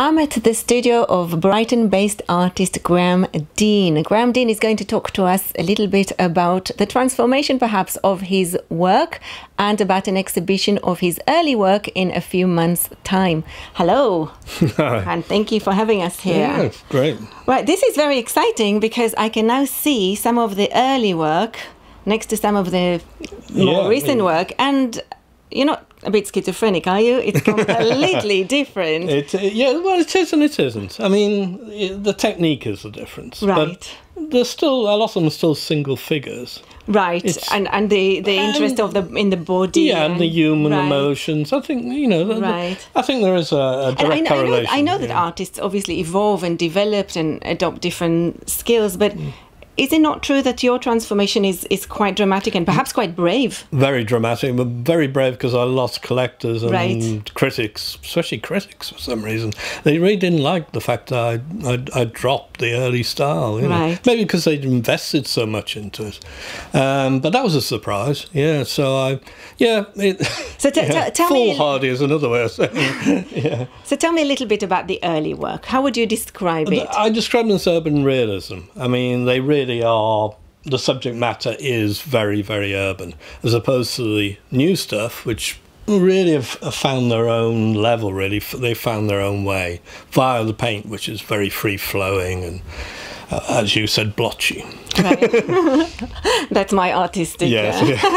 I'm at the studio of Brighton-based artist Graham Dean. Graham Dean is going to talk to us a little bit about the transformation perhaps of his work and about an exhibition of his early work in a few months' time. Hello. Hi. And thank you for having us here. Yeah, great. Right, this is very exciting because I can now see some of the early work next to some of the more recent work, and you're not a bit schizophrenic, are you? It's completely different. Yeah, well, it is and it isn't. I mean, the technique is the difference. Right. But there's still, a lot of them are still single figures. Right, and the interest of in the body. Yeah, and the human emotions. I think, I think there is a direct correlation. I know that artists obviously evolve and develop and adopt different skills, but is it not true that your transformation is quite dramatic and perhaps quite brave? Very dramatic, but very brave because I lost collectors and critics, especially critics for some reason. They really didn't like the fact that I dropped the early style. Maybe because they'd invested so much into it. But that was a surprise. Yeah, so So tell me, foolhardy is another way of saying it. So tell me a little bit about the early work. How would you describe it? I describe them as urban realism. I mean, they really are, the subject matter is very, very urban, as opposed to the new stuff, which really have found their own level, really. They found their own way via the paint, which is very free-flowing and, as you said, blotchy. Right. That's my artistic. Yes.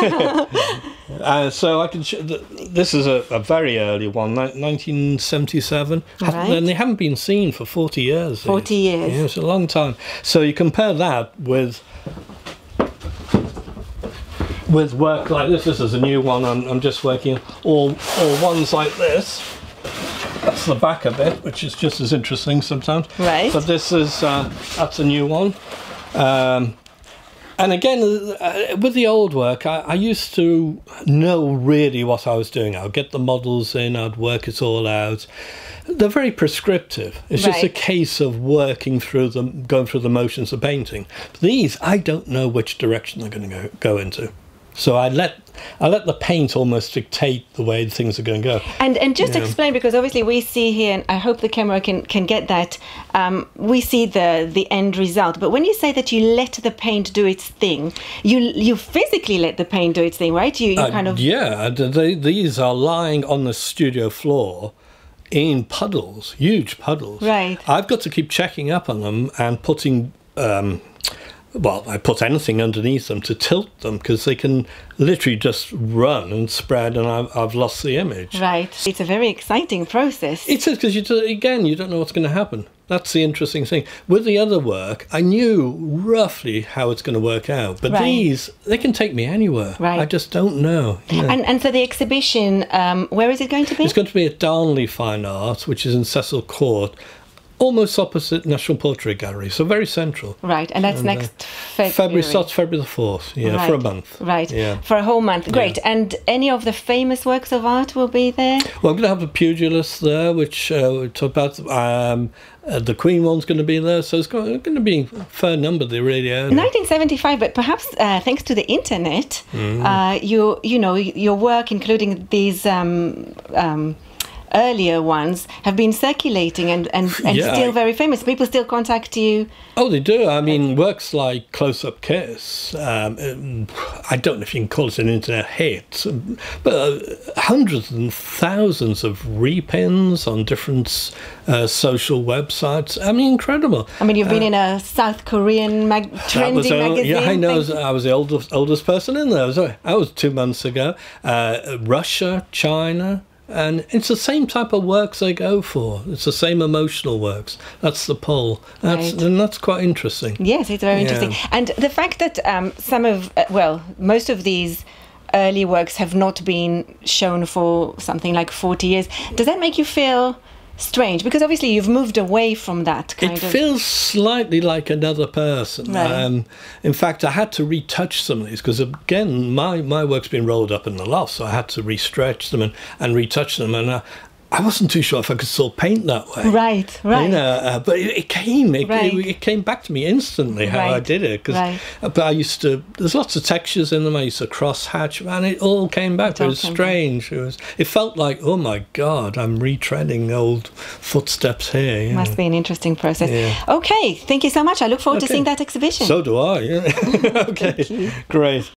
So I can this is a very early one, 1977, and they haven't been seen for 40 years. 40 years. Yeah, it's a long time. So you compare that with work like this. This is a new one. I'm just working all ones like this. That's the back of it, which is just as interesting sometimes. Right. But this is that's a new one. And again, with the old work, I used to know really what I was doing. I'd get the models in, I'd work it all out. They're very prescriptive. It's just a case of working through them, going through the motions of painting. These, I don't know which direction they're going to go into. So I let the paint almost dictate the way things are going to go. And just explain, because obviously we see here, and I hope the camera can get that, we see the end result. But when you say that you let the paint do its thing, you physically let the paint do its thing, right? You kind of... Yeah, these are lying on the studio floor in puddles, huge puddles. Right. I've got to keep checking up on them and putting... well, I put anything underneath them to tilt them because they can literally just run and spread, and I've lost the image. Right. It's a very exciting process. It is, because you don't know what's going to happen. That's the interesting thing. With the other work, I knew roughly how it's going to work out, but these, they can take me anywhere. Right. I just don't know. And so the exhibition, where is it going to be? It's going to be at Darnley Fine Art, which is in Cecil Court, almost opposite National Portrait Gallery, so very central. Right, and that's next February. Starts February the 4th, for a month. Right, for a whole month. Great, and any of the famous works of art will be there? Well, I'm going to have the Pugilist there, which we talked about. The Queen one's going to be there, so it's going to be a fair number there, really. 1975, but perhaps thanks to the internet, your work, including these earlier ones, have been circulating and still very famous. People still contact you. Oh, they do. I mean, works like Close Up Kiss, I don't know if you can call it an internet hit, but hundreds and thousands of repins on different social websites. I mean, incredible. I mean, you've been in a South Korean trendy magazine. Yeah, I know. I was the oldest person in there. I was 2 months ago. Russia, China. And it's the same type of works they go for. It's the same emotional works. That's the pull. And that's quite interesting. Yes, it's very interesting. And the fact that most of these early works have not been shown for something like 40 years, does that make you feel strange? Because obviously you've moved away from that kind of... It feels slightly like another person. Right. In fact, I had to retouch some of these because, again, my work's been rolled up in the loft, so I had to restretch them and retouch them. And I wasn't too sure if I could still paint that way. Right, right. You know, but it came back to me instantly how I did it. But I used to, there's lots of textures in them. I used to cross hatch, and it all came back. It was strange. It felt like, oh my God, I'm retreading old footsteps here. Must be an interesting process. Yeah. Okay, thank you so much. I look forward to seeing that exhibition. So do I. Yeah. Okay, great.